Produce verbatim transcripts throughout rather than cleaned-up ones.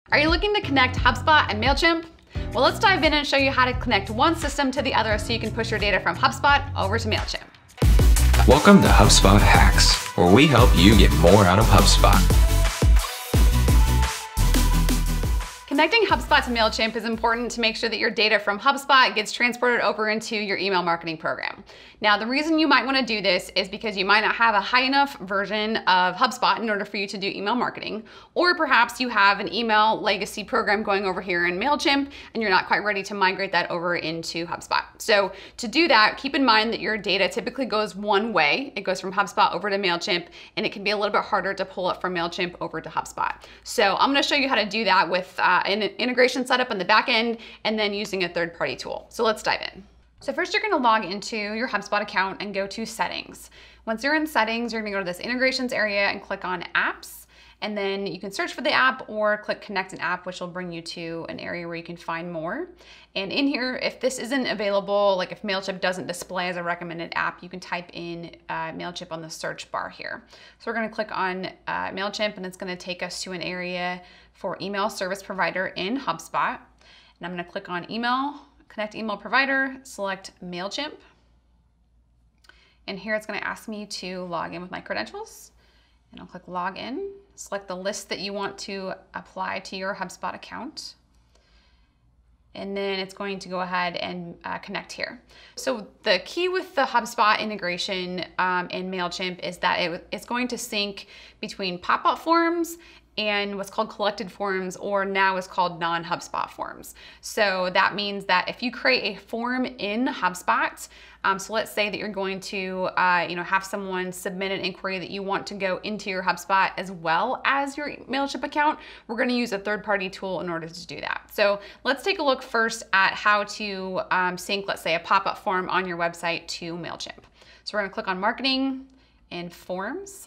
Are you looking to connect HubSpot and Mailchimp? Well, let's dive in and show you how to connect one system to the other so you can push your data from HubSpot over to Mailchimp. Welcome to HubSpot Hacks, where we help you get more out of HubSpot. Connecting HubSpot to Mailchimp is important to make sure that your data from HubSpot gets transported over into your email marketing program. Now, the reason you might want to do this is because you might not have a high enough version of HubSpot in order for you to do email marketing, or perhaps you have an email legacy program going over here in Mailchimp and you're not quite ready to migrate that over into HubSpot. So to do that, keep in mind that your data typically goes one way. It goes from HubSpot over to Mailchimp, and it can be a little bit harder to pull it from Mailchimp over to HubSpot. So I'm going to show you how to do that with uh, an integration setup on the back end and then using a third-party tool. So let's dive in. So first you're going to log into your HubSpot account and go to settings. Once you're in settings, you're going to go to this integrations area and click on apps. And then you can search for the app or click connect an app, which will bring you to an area where you can find more. And in here, if this isn't available, like if Mailchimp doesn't display as a recommended app, you can type in uh, Mailchimp on the search bar here. So we're going to click on uh, Mailchimp, and it's going to take us to an area for email service provider in HubSpot. And I'm going to click on email, connect email provider, select Mailchimp. And here it's going to ask me to log in with my credentials. And I'll click log in, select the list that you want to apply to your HubSpot account. And then it's going to go ahead and uh, connect here. So the key with the HubSpot integration um, in Mailchimp is that it, it's going to sync between pop-up forms and what's called collected forms, or now is called non-HubSpot forms. So that means that if you create a form in HubSpot, um, so let's say that you're going to uh, you know, have someone submit an inquiry that you want to go into your HubSpot as well as your Mailchimp account, we're going to use a third-party tool in order to do that. So let's take a look first at how to um, sync, let's say, a pop-up form on your website to Mailchimp. So we're going to click on marketing and forms.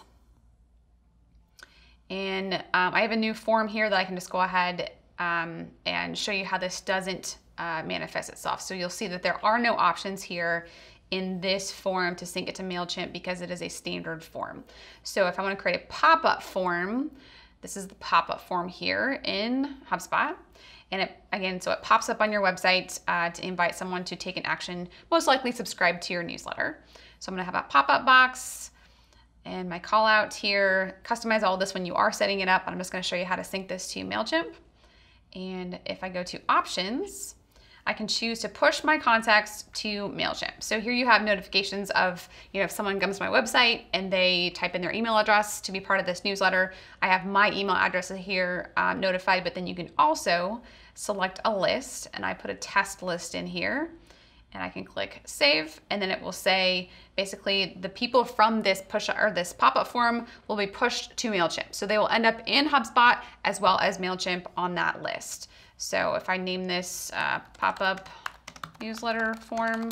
And um, I have a new form here that I can just go ahead um, and show you how this doesn't uh, manifest itself. So you'll see that there are no options here in this form to sync it to Mailchimp because it is a standard form. So if I want to create a pop-up form, this is the pop-up form here in HubSpot. And it, again, so it pops up on your website uh, to invite someone to take an action, most likely subscribe to your newsletter. So I'm going to have a pop-up box. And my call out here, customize all this when you are setting it up. I'm just going to show you how to sync this to Mailchimp. And if I go to options, I can choose to push my contacts to Mailchimp. So here you have notifications of, you know, if someone comes to my website and they type in their email address to be part of this newsletter, I have my email address here um, notified, but then you can also select a list, and I put a test list in here. And I can click save, and then it will say basically the people from this push or this pop-up form will be pushed to Mailchimp. So they will end up in HubSpot as well as Mailchimp on that list. So if I name this uh, pop-up newsletter form,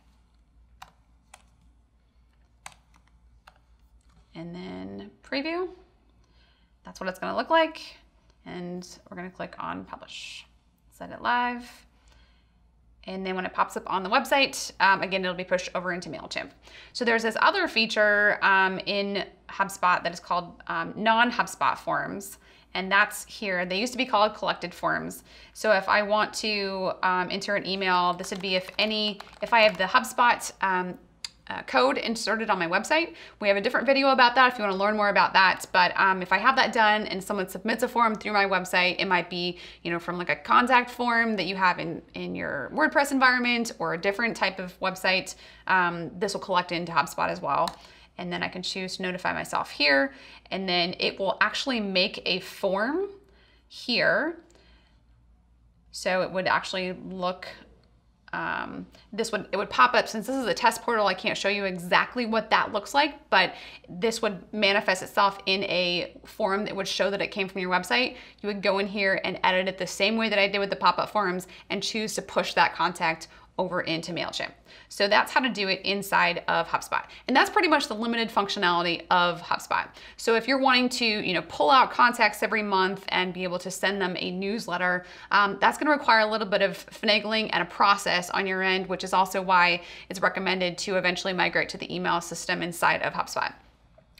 and then preview, that's what it's going to look like. And we're going to click on publish, set it live. And then when it pops up on the website, um, again, it'll be pushed over into Mailchimp. So there's this other feature um, in HubSpot that is called um, non-HubSpot forms. And that's here. They used to be called collected forms. So if I want to um, enter an email, this would be if any, if I have the HubSpot um, Uh, code inserted on my website. We have a different video about that if you want to learn more about that. But um, if I have that done and someone submits a form through my website, it might be, you know, from like a contact form that you have in, in your WordPress environment or a different type of website. Um, this will collect into HubSpot as well. And then I can choose to notify myself here. And then it will actually make a form here. So it would actually look Um, this would, it would pop up. Since this is a test portal, I can't show you exactly what that looks like, but this would manifest itself in a form that would show that it came from your website. You would go in here and edit it the same way that I did with the pop-up forms and choose to push that contact over into Mailchimp. So that's how to do it inside of HubSpot. And that's pretty much the limited functionality of HubSpot. So if you're wanting to, you know, pull out contacts every month and be able to send them a newsletter, um, that's gonna require a little bit of finagling and a process on your end, which is also why it's recommended to eventually migrate to the email system inside of HubSpot.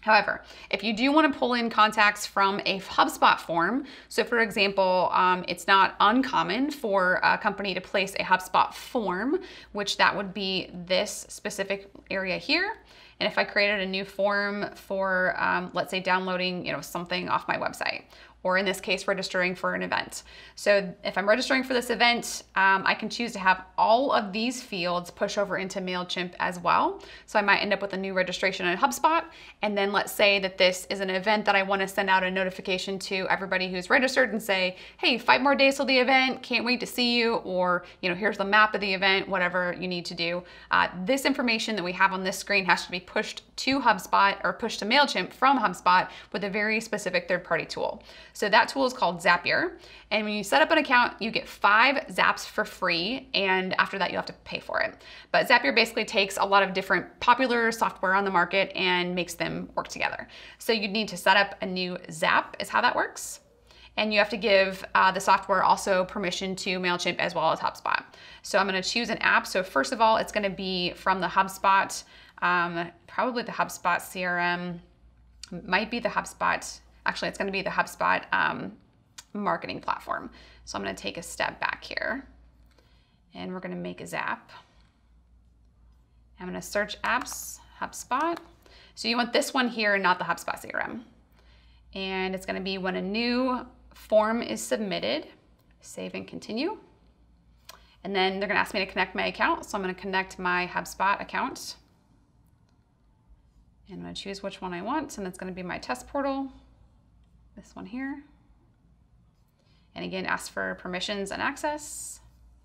However, if you do want to pull in contacts from a HubSpot form, so for example, um, it's not uncommon for a company to place a HubSpot form, which that would be this specific area here. And if I created a new form for, um, let's say, downloading, you know, something off my website, or in this case, registering for an event. So if I'm registering for this event, um, I can choose to have all of these fields push over into MailChimp as well. So I might end up with a new registration in HubSpot. And then let's say that this is an event that I want to send out a notification to everybody who's registered and say, hey, five more days till the event, can't wait to see you. Or, you know, here's the map of the event, whatever you need to do. Uh, this information that we have on this screen has to be pushed to HubSpot or pushed to MailChimp from HubSpot with a very specific third-party tool. So that tool is called Zapier. And when you set up an account, you get five Zaps for free. And after that, you'll have to pay for it. But Zapier basically takes a lot of different popular software on the market and makes them work together. So you'd need to set up a new Zap is how that works. And you have to give uh, the software also permission to MailChimp as well as HubSpot. So I'm gonna choose an app. So first of all, it's gonna be from the HubSpot, um, probably the HubSpot C R M, might be the HubSpot, actually it's gonna be the HubSpot um, marketing platform. So I'm gonna take a step back here and we're gonna make a Zap. I'm gonna search apps, HubSpot. So you want this one here and not the HubSpot C R M. And it's gonna be when a new form is submitted, save and continue. And then they're gonna ask me to connect my account. So I'm gonna connect my HubSpot account. And I'm gonna choose which one I want. And it's gonna be my test portal, this one here. And again, ask for permissions and access.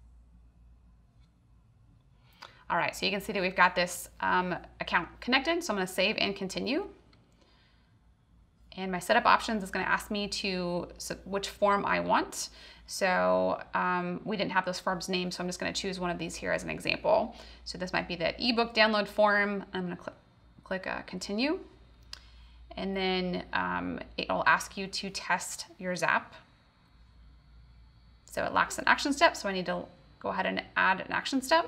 All right, so you can see that we've got this um, account connected. So I'm gonna save and continue. And my setup options is gonna ask me to so which form I want. So um, we didn't have those forms named, so I'm just gonna choose one of these here as an example. So this might be the ebook download form. I'm gonna click, click uh, continue. And then um, it'll ask you to test your Zap. So it lacks an action step, so I need to go ahead and add an action step.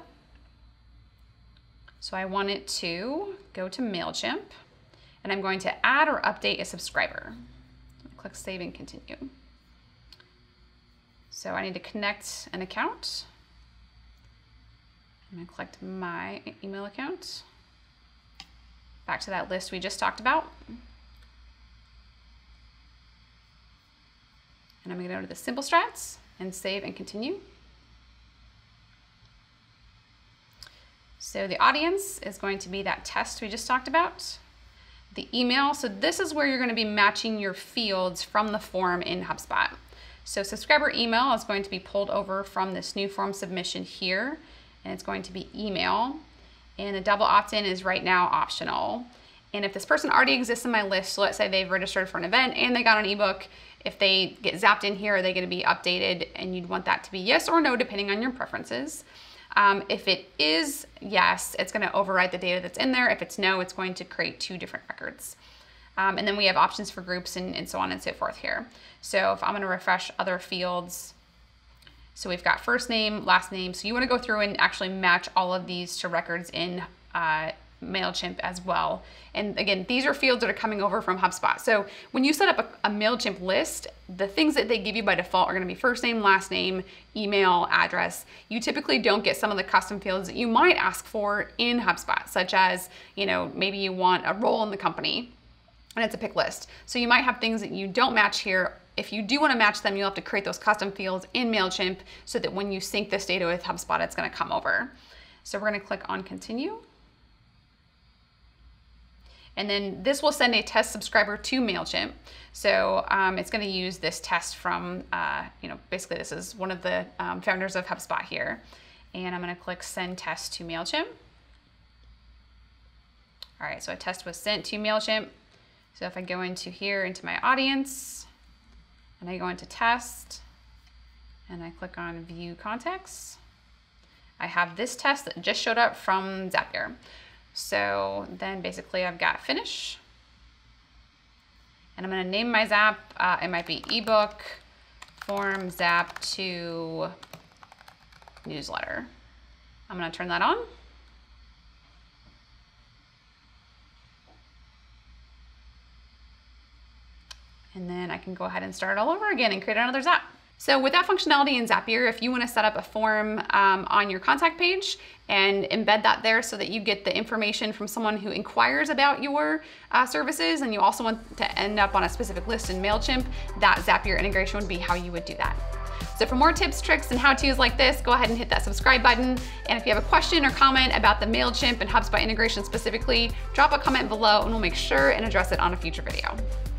So I want it to go to MailChimp. And I'm going to add or update a subscriber. Click save and continue. So I need to connect an account. I'm gonna collect my email account. Back to that list we just talked about. And I'm gonna go to the simple strats and save and continue. So the audience is going to be that test we just talked about. The email, so this is where you're gonna be matching your fields from the form in HubSpot. So subscriber email is going to be pulled over from this new form submission here, and it's going to be email. And the double opt-in is right now optional. And if this person already exists in my list, so let's say they've registered for an event and they got an ebook, if they get zapped in here, are they gonna be updated? And you'd want that to be yes or no, depending on your preferences. Um, if it is yes, it's gonna overwrite the data that's in there. If it's no, it's going to create two different records. Um, and then we have options for groups and, and so on and so forth here. So if I'm gonna refresh other fields, so we've got first name, last name. So you wanna go through and actually match all of these to records in uh, MailChimp as well. And again, these are fields that are coming over from HubSpot. So when you set up a, a MailChimp list, the things that they give you by default are gonna be first name, last name, email, address. You typically don't get some of the custom fields that you might ask for in HubSpot, such as, you know, maybe you want a role in the company and it's a pick list. So you might have things that you don't match here. If you do wanna match them, you'll have to create those custom fields in MailChimp so that when you sync this data with HubSpot, it's gonna come over. So we're gonna click on continue. And then this will send a test subscriber to MailChimp. So um, it's gonna use this test from, uh, you know, basically this is one of the um, founders of HubSpot here. And I'm gonna click send test to MailChimp. All right, so a test was sent to MailChimp. So if I go into here, into my audience, and I go into test, and I click on view context, I have this test that just showed up from Zapier. So then basically I've got finish. And I'm gonna name my Zap, uh, it might be ebook, form, Zap to newsletter. I'm gonna turn that on. And then I can go ahead and start all over again and create another Zap. So with that functionality in Zapier, if you want to set up a form um, on your contact page and embed that there so that you get the information from someone who inquires about your uh, services, and you also want to end up on a specific list in MailChimp, that Zapier integration would be how you would do that. So for more tips, tricks, and how-tos like this, go ahead and hit that subscribe button. And if you have a question or comment about the MailChimp and HubSpot integration specifically, drop a comment below and we'll make sure and address it on a future video.